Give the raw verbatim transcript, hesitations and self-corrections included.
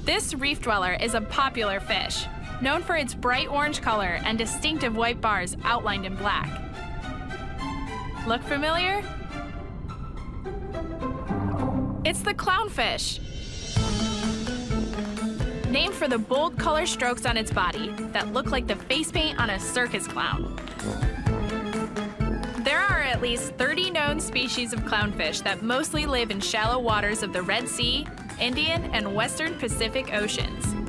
This reef dweller is a popular fish, known for its bright orange color and distinctive white bars outlined in black. Look familiar? It's the clownfish. Named for the bold color strokes on its body that look like the face paint on a circus clown. There are at least thirty known species of clownfish that mostly live in shallow waters of the Red Sea, Indian, and Western Pacific Oceans.